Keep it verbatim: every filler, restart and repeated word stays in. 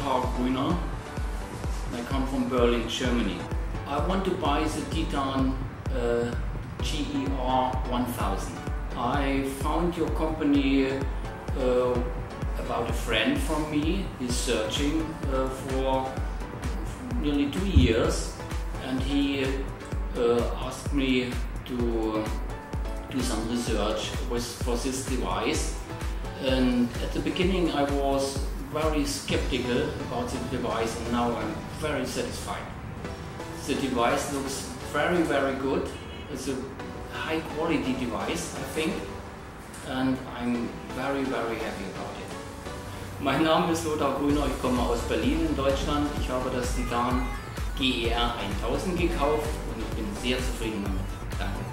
Lothar Grüner. I come from Berlin, Germany. I want to buy the Titan uh, Ger one thousand. I found your company uh, about a friend from me. He's searching uh, for nearly two years, and he uh, asked me to do some research with, for this device. And at the beginning I was very skeptical about the device, and now I'm very satisfied. The device looks very, very good. It's a high quality device, I think, and I'm very, very happy about it. Mein Name ist Lothar Grüner, ich komme aus Berlin in Deutschland. Ich habe das Titan Ger tausend gekauft und ich bin sehr zufrieden damit. Danke.